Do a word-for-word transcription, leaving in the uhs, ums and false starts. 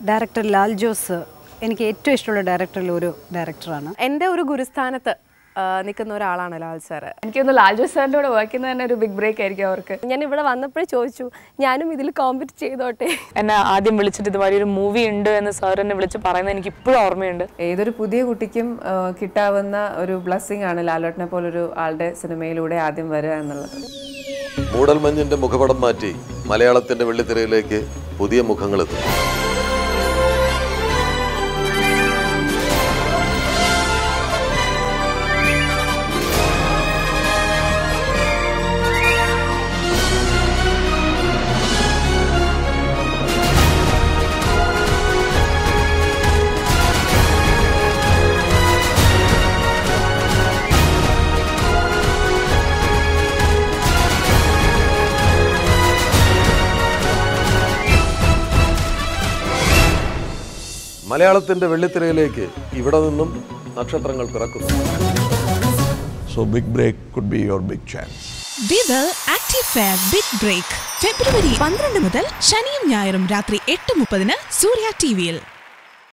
Director Lal Jose, എനിക്ക് ഏറ്റവും ഇഷ്ടമുള്ള ഡയറക്ടറിൽ ഒരു ഡയറക്ടറാണ്. എൻ്റെ ഒരു ഗുരുസ്ഥാനത്ത് നിൽക്കുന്ന ഒരാളാണ് ലാൽ സാർ. എനിക്കൊന്ന് ലാൽ ജോസ് സാറിൻ്റെ കൂടെ വർക്ക് ചെയ്യുന്നത് തന്നെ ഒരു ബിഗ് ബ്രേക്ക് ആയിരിക്കും അവർക്ക്. ഞാൻ ഇവിടെ വന്നപ്പോഴേ ചോദിച്ചു ഞാനും ഇതിൽ കോമ്പറ്റ് ചെയ്തോട്ടെ. എന്നെ ആദ്യം വിളിച്ചിട്ട് ഇതുമാതിരി ഒരു മൂവി ഉണ്ട് എന്ന് സാർ എന്നെ വിളിച്ച് പറയുന്നത് എനിക്ക് ഇപ്പോഴും ഓർമ്മയുണ്ട്. ഏതൊരു പുതിയ കുട്ടിക്കും കിട്ടാവുന്ന ഒരു ബ്ലെസ്സിംഗ് ആണ് ലാലേട്ടനെ പോലൊരു ആളുടെ സിനിമയിലൂടെ ആദ്യം വരിക എന്നുള്ളത്. മൂടൽമഞ്ഞിന്റെ മുഖപടം മാറ്റി മലയാളത്തിന്റെ വെള്ളിത്തിരയിലേക്ക് പുതിയ മുഖങ്ങളെത്തും. മലയാളത്തിന്റെ വെള്ളിത്തിരയിലേക്ക് ഇവിടെ നിന്നും നക്ഷത്രങ്ങൾ പിറക്കുന്നു. So big break could be your big chance. Viva Active Fair Big Break ഫെബ്രുവരി പന്ത്രണ്ട് മുതൽ ശനിയും ഞായറും രാത്രി എട്ട് മുപ്പതിന് സൂര്യ ടി വിയിൽ.